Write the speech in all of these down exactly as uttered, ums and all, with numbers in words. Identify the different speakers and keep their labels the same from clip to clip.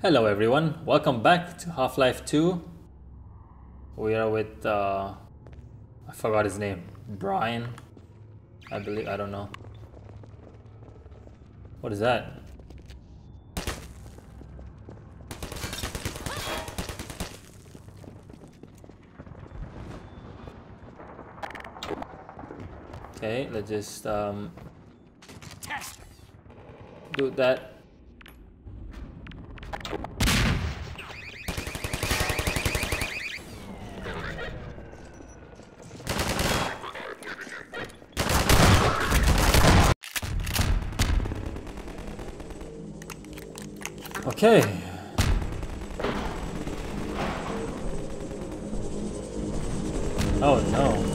Speaker 1: Hello everyone, welcome back to Half-Life two. We are with, uh, I forgot his name, Brian, I believe, I don't know. What is that? Okay, let's just um, do that. Okay. Oh no.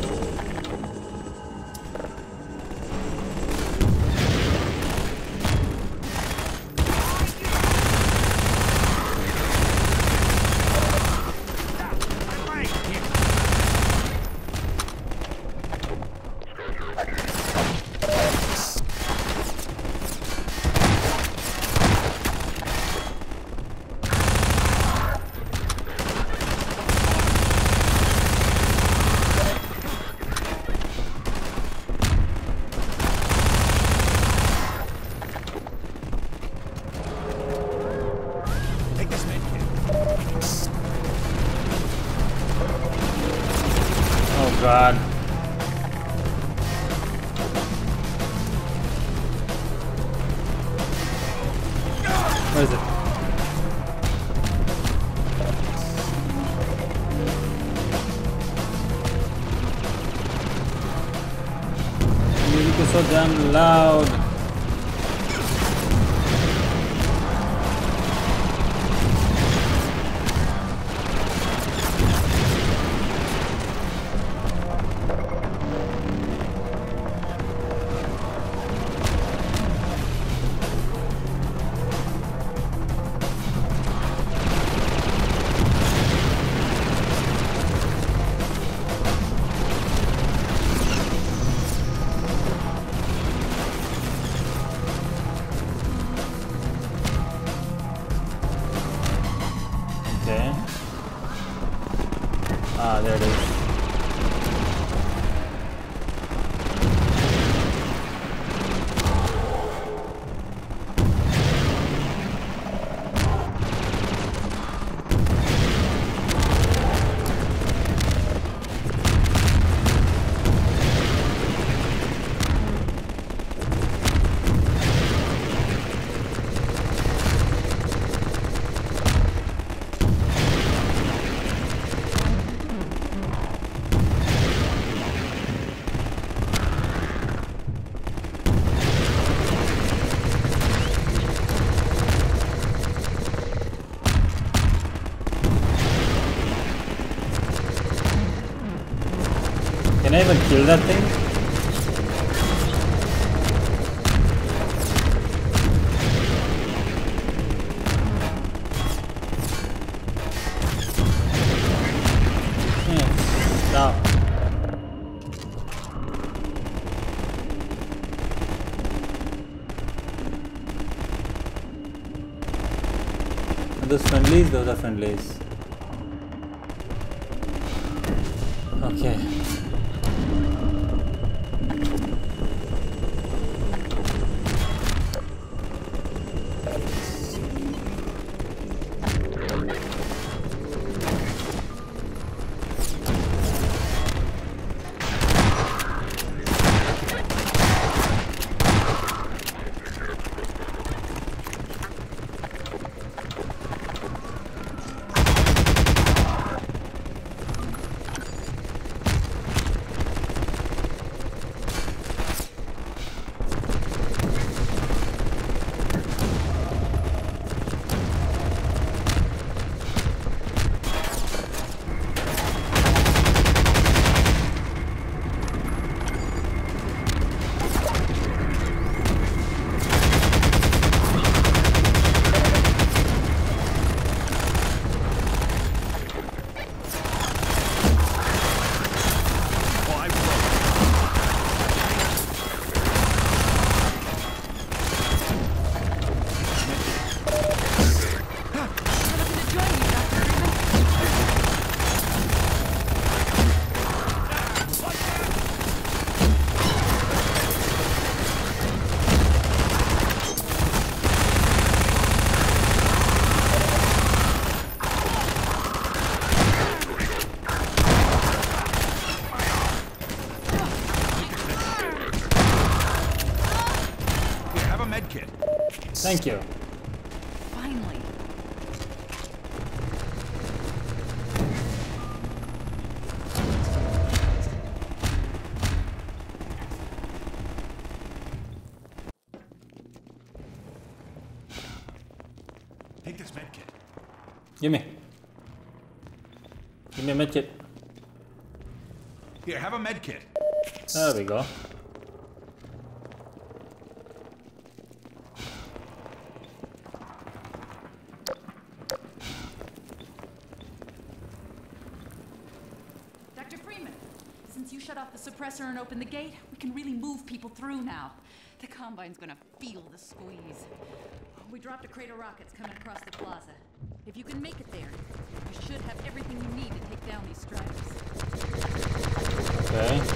Speaker 1: God. Where is it? The music is so damn loud. Ah, there it is. Can I even kill that thing? Yeah, stop. Are those friendlies? Those are friendlies. Okay. Thank you.
Speaker 2: Finally.
Speaker 3: Take this med kit.
Speaker 1: Give me. Give me a medkit.
Speaker 3: Here, have a med kit.
Speaker 1: There we go.
Speaker 2: Doctor Freeman, since you shut off the suppressor and opened the gate, we can really move people through now. The Combine's gonna feel the squeeze. We dropped a crate of rockets coming across the plaza. If you can make it there, you should have everything you need to take down these striders.
Speaker 1: Okay.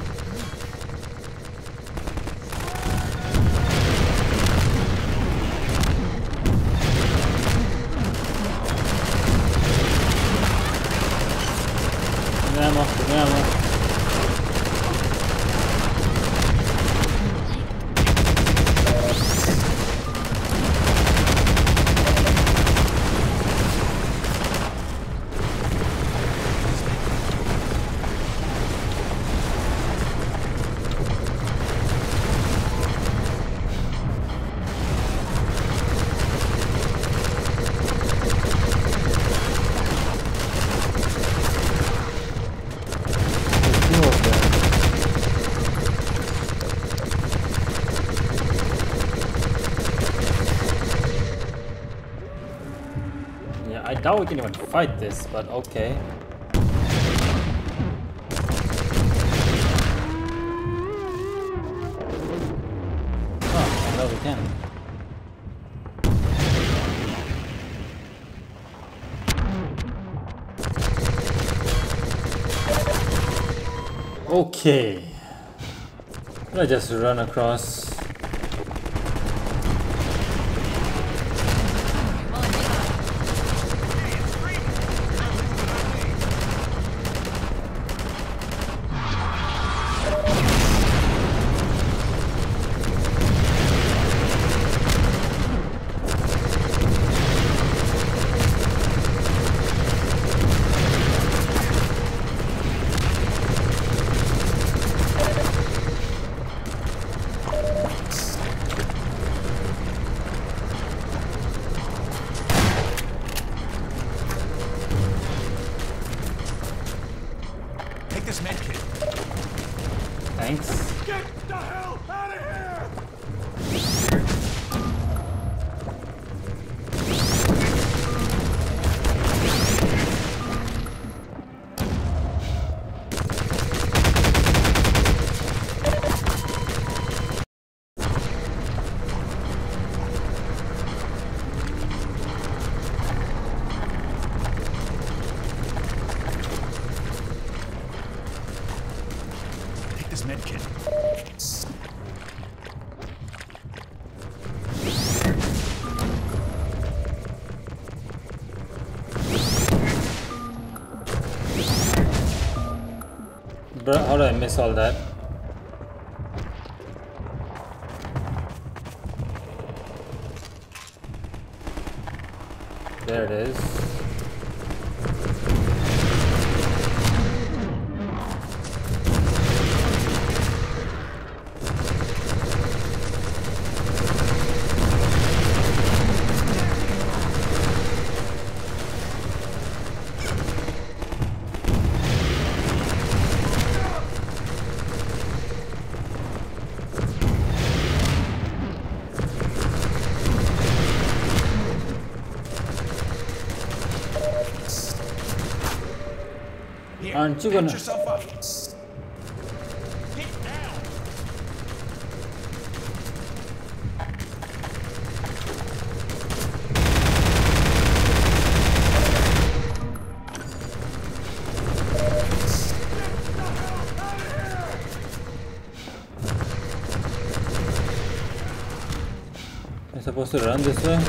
Speaker 1: Ammo, ammo. I doubt we can even fight this, but okay. Oh, no, we can. Okay. Let's just run across.
Speaker 3: This med kit.
Speaker 1: Thanks.
Speaker 3: Get the hell out of here! Med kit.
Speaker 1: Bro, how did I miss all that? There it is. Aren't you gonna?
Speaker 3: Yourself up. Get down.
Speaker 1: I'm supposed to run this way?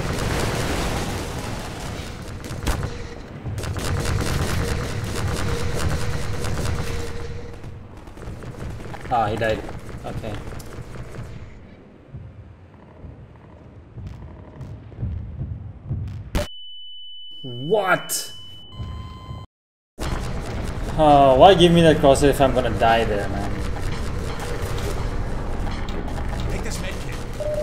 Speaker 1: Ah, he died. Okay. What? Oh, why give me that crosshair if I'm gonna die there, man?
Speaker 3: Take this med kit.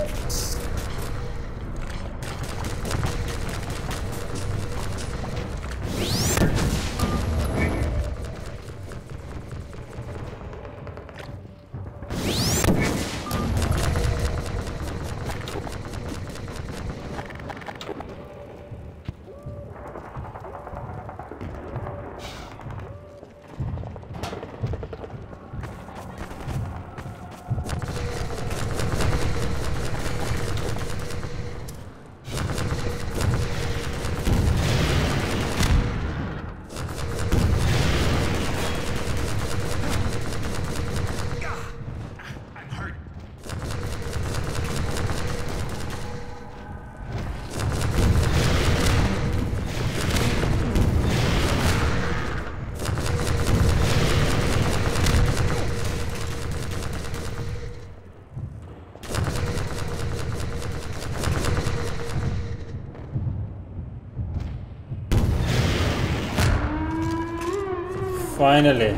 Speaker 1: Finally.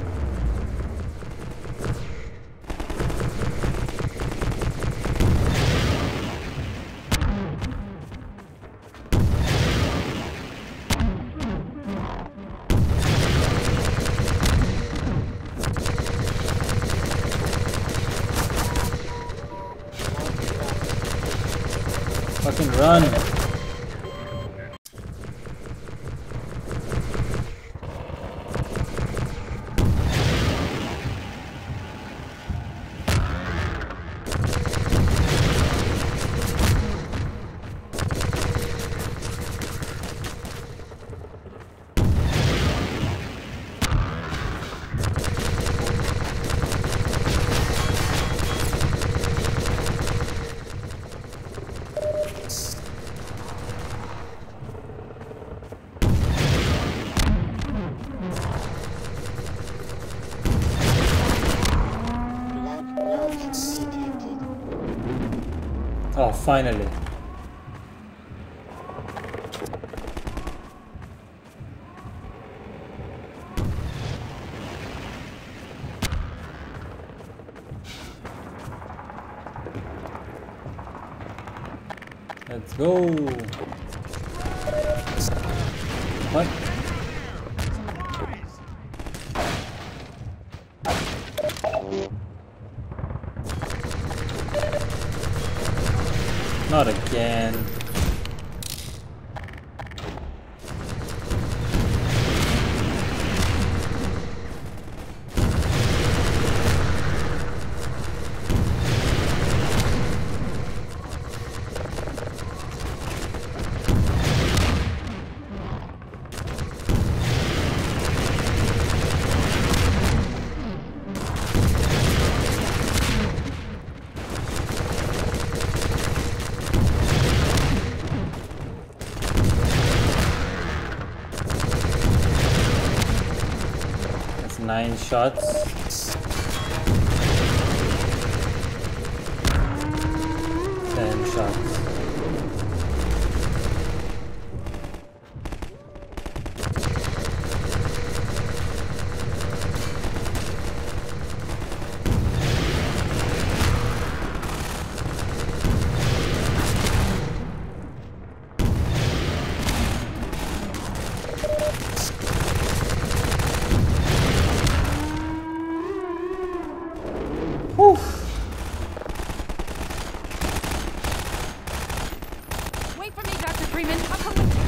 Speaker 1: Fucking run. Oh, finally. Let's go. What? Not again. Nine shots. Ten shots.
Speaker 2: Wait for me, Doctor Freeman. I'll come with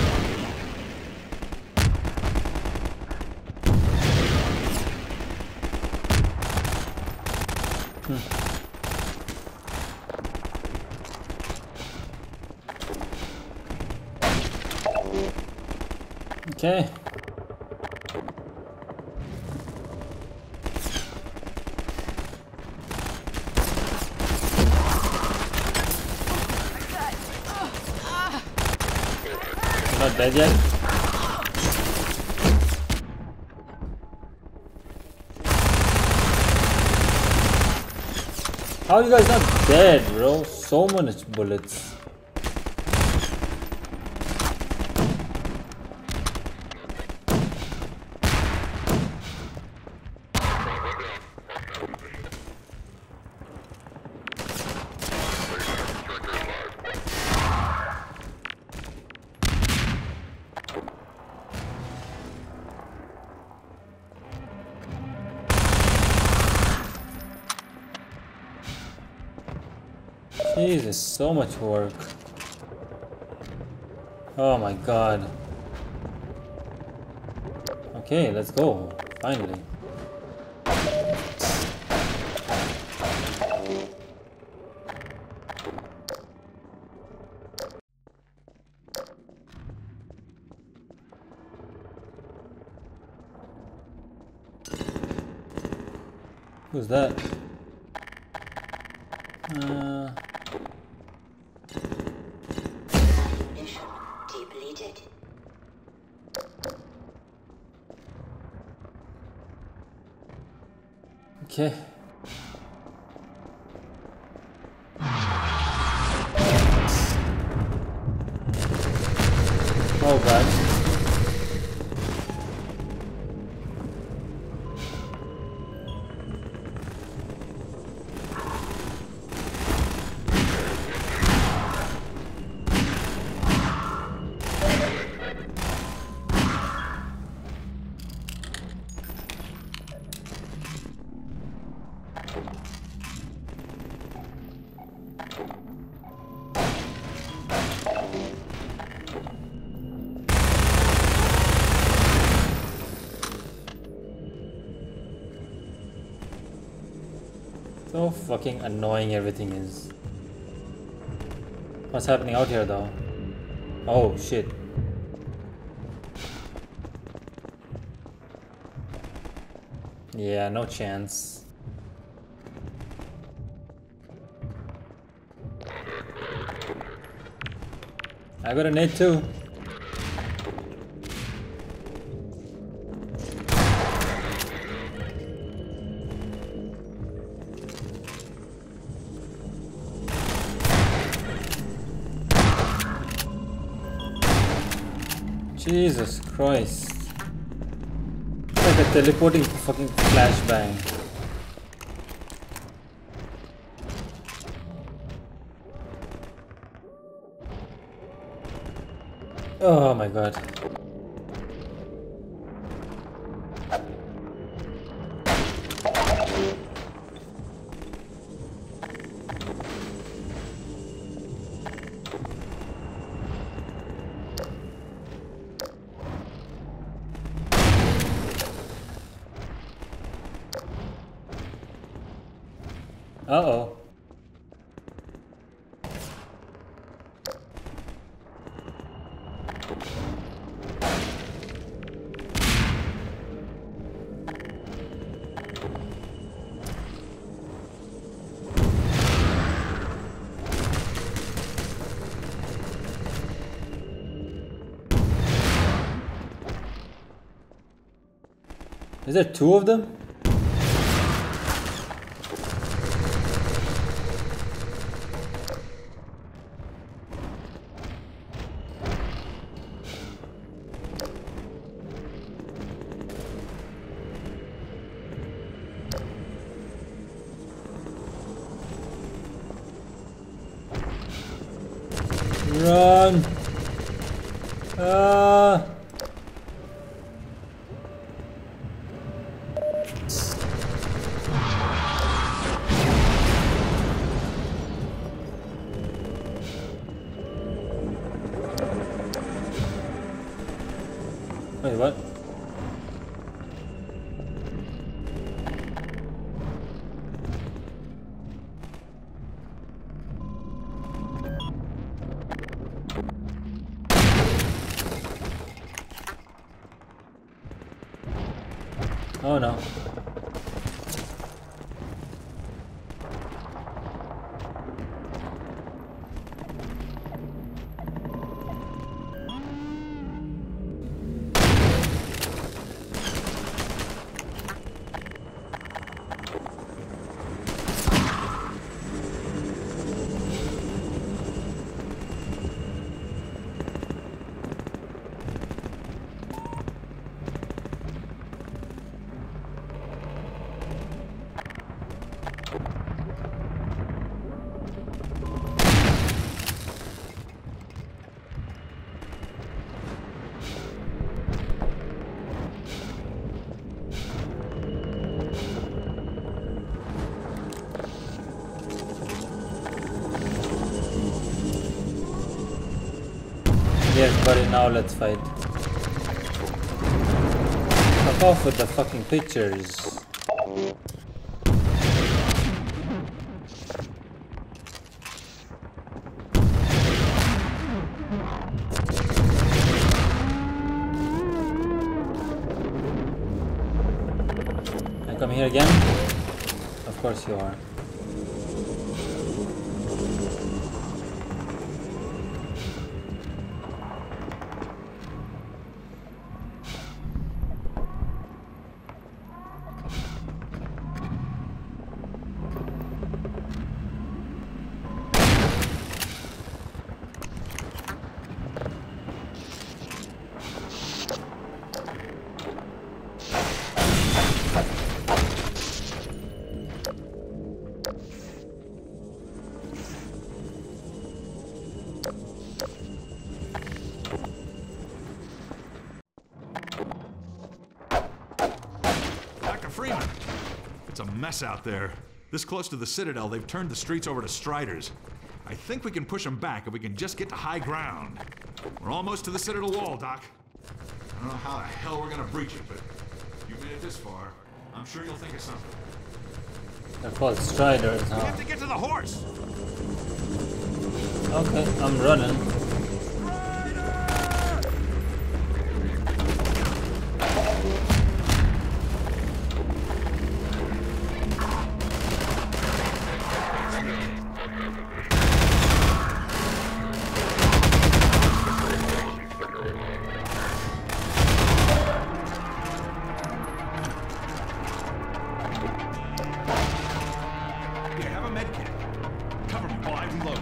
Speaker 2: you.
Speaker 1: Hmm. Okay. Not dead yet. How are you guys not dead, bro? So many bullets. Jesus, so much work. Oh my god. Okay, let's go. Finally. Who's that? Uh...
Speaker 4: Mission depleted.
Speaker 1: Okay. Oh god. So fucking annoying everything is. What's happening out here though? Oh shit. Yeah, no chance. I got a nade too. Jesus Christ. It's like a teleporting fucking flashbang. Oh my god. Uh-oh. Is there two of them? Run! Ah! Wait, what? Oh no. everybody, now let's fight. Fuck off with the fucking pictures. I come here again? Of course you are.
Speaker 3: Doctor Freeman! It's a mess out there. This close to the Citadel, they've turned the streets over to Striders. I think we can push them back if we can just get to high ground. We're almost to the Citadel wall, Doc. I don't know how the hell we're gonna breach it, but you've made it this far. I'm sure you'll think of something.
Speaker 1: They're called Striders, huh?
Speaker 3: We have to get to the horse!
Speaker 1: Okay, I'm running.
Speaker 3: Here, have a med kit. Cover me while I reload.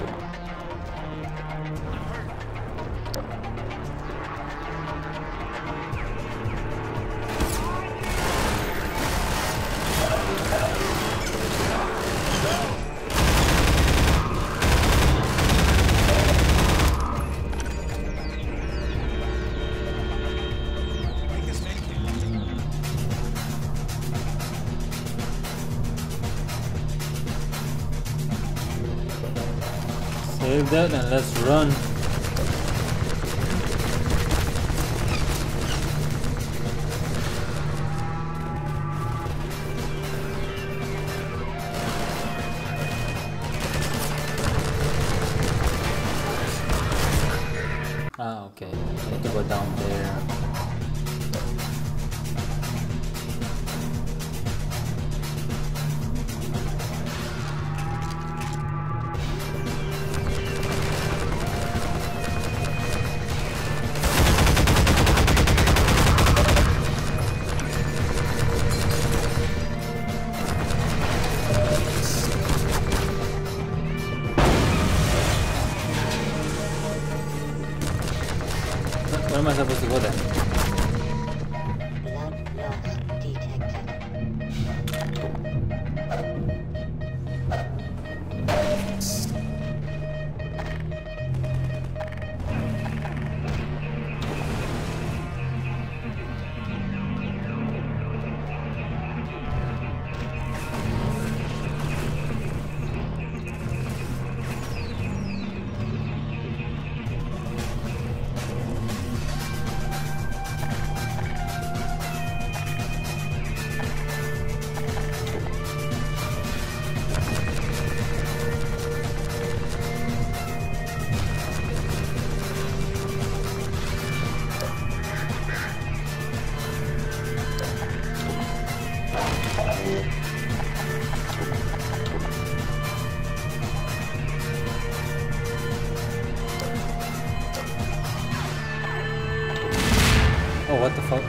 Speaker 3: Take this med kit.
Speaker 1: Save that and let's run. Ah, okay. I need to go down there. Where am I supposed to go then?
Speaker 4: Blood loss detected.
Speaker 1: Oh, what the fuck?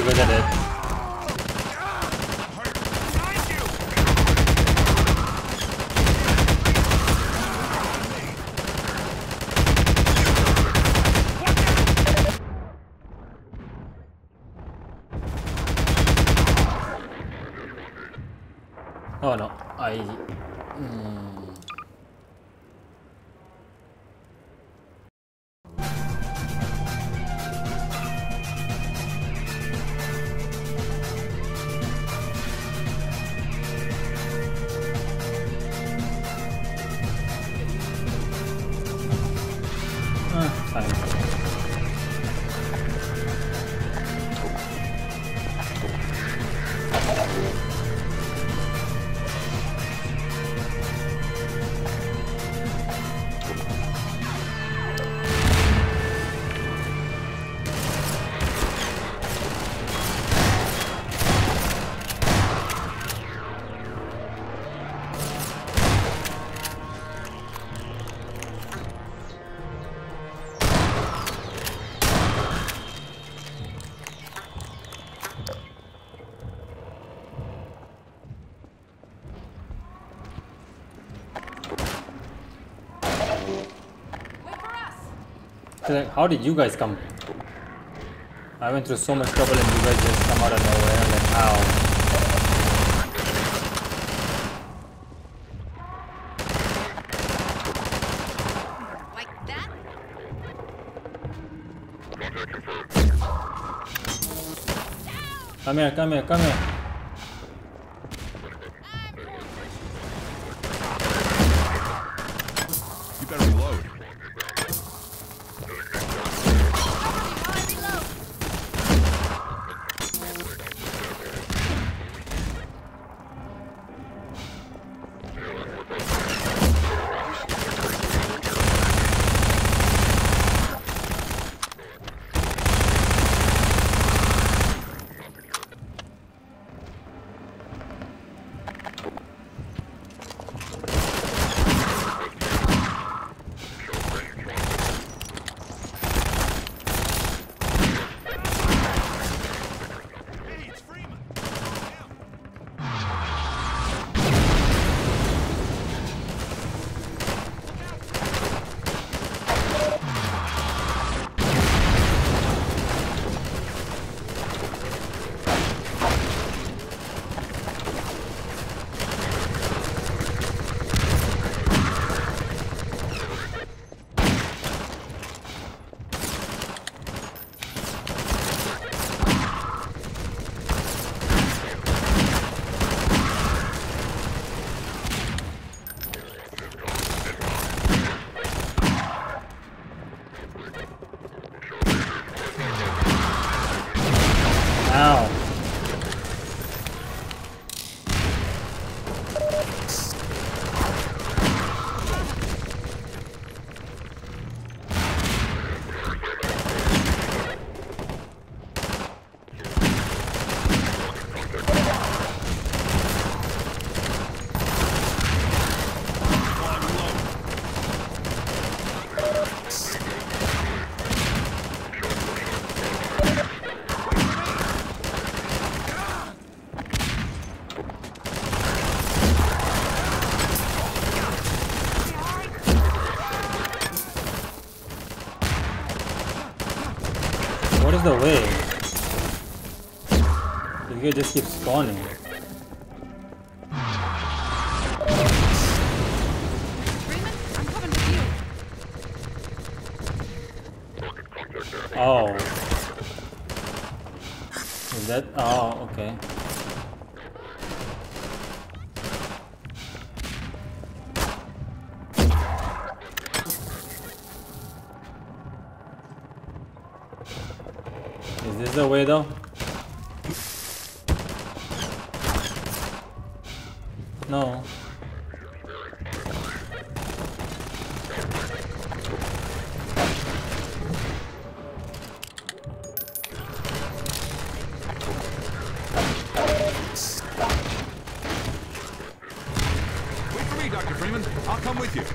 Speaker 1: you guys are dead. Oh no, I... Mm. Ah, fine. Like, how did you guys come? I went through so much trouble and you guys just come out of nowhere. Like, how?
Speaker 2: Like that?
Speaker 1: Come here, come here, come here.
Speaker 3: You better reload.
Speaker 1: Ow. What is the way? The guy just keeps spawning.
Speaker 2: Freeman, I'm coming with you.
Speaker 1: Oh. Is that? Oh, okay. Is this the way though? No.
Speaker 3: Wait for me, Doctor Freeman. I'll come with you.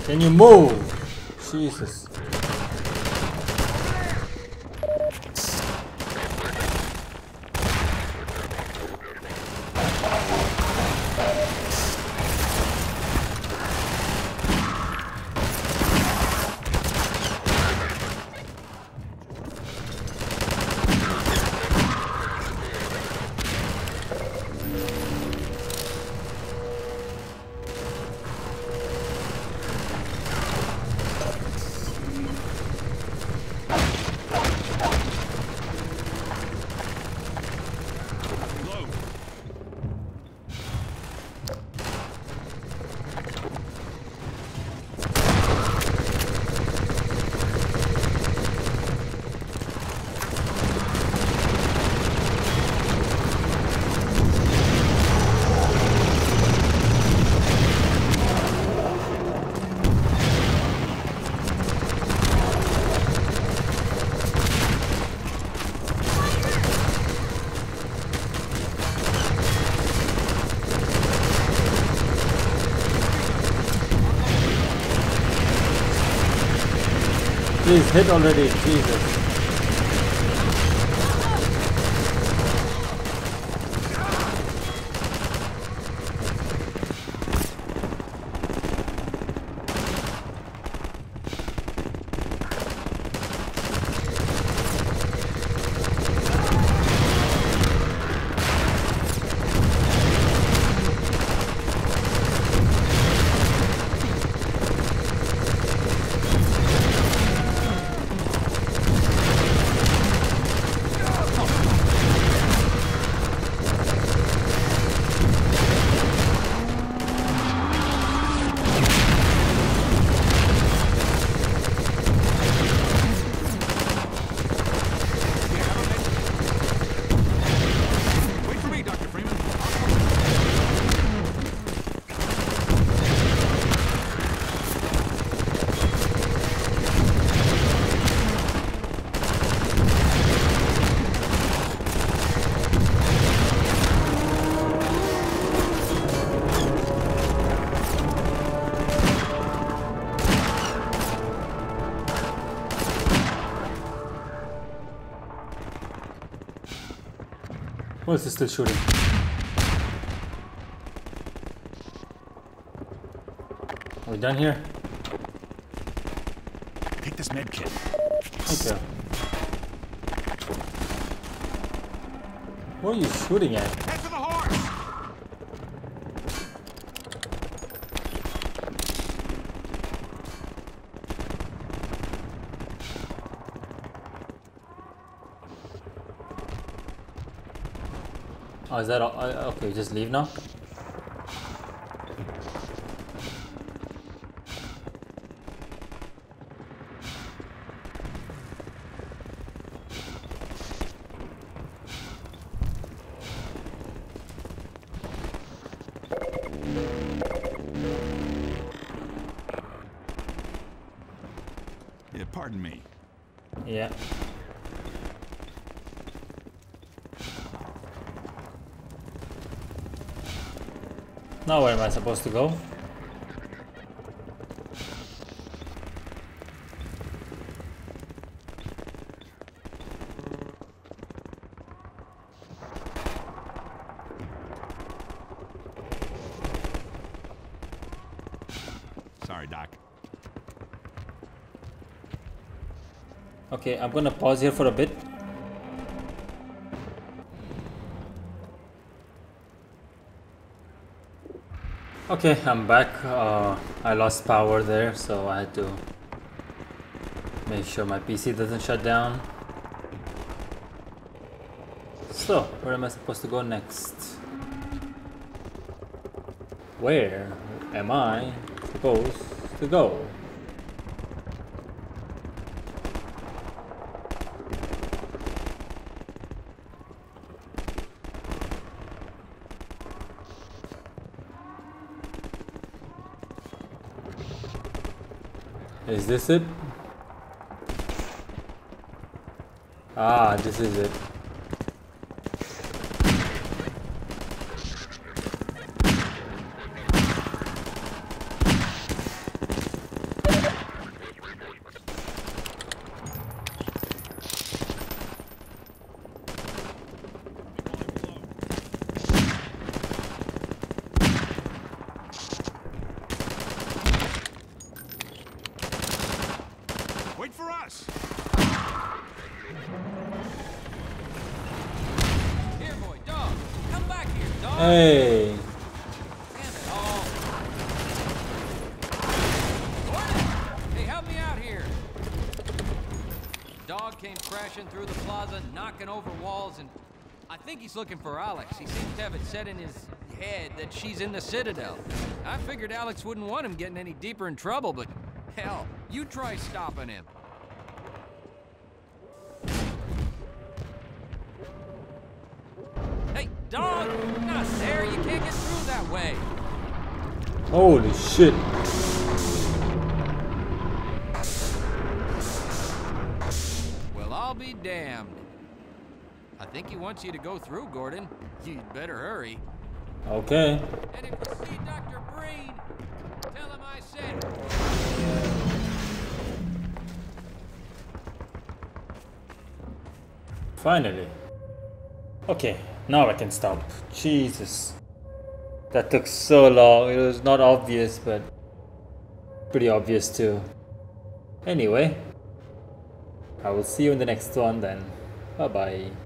Speaker 1: Can you move? Jesus. Please hit already, Jesus. Why is he still shooting? Are we done here?
Speaker 3: Take this med kit.
Speaker 1: Okay. What are you shooting at?
Speaker 3: Head for the horse!
Speaker 1: Oh, is that all? Uh, okay, just leave now?
Speaker 3: Yeah, pardon me.
Speaker 1: Yeah. Now where am I supposed to go?
Speaker 3: Sorry, Doc.
Speaker 1: Okay, I'm gonna pause here for a bit. Okay, I'm back. Uh, I lost power there, so I had to make sure my P C doesn't shut down. So, where am I supposed to go next? Where am I supposed to go? Is this it? Ah, this is it. Hey.
Speaker 5: Damn it all. Gordon! Hey, help me out here. Dog came crashing through the plaza, knocking over walls, and I think he's looking for Alex. He seems to have it set in his head that she's in the Citadel. I figured Alex wouldn't want him getting any deeper in trouble, but hell, you try stopping him. Hey, dog! Not there! You can't get through that way!
Speaker 1: Holy shit.
Speaker 5: Well, I'll be damned. I think he wants you to go through, Gordon. You'd better hurry.
Speaker 1: Okay.
Speaker 5: And if you see Doctor Breen, tell him I said.
Speaker 1: Finally. Okay, now I can stop. Jesus. That took so long. It was not obvious, but pretty obvious too. Anyway, I will see you in the next one then. Bye bye.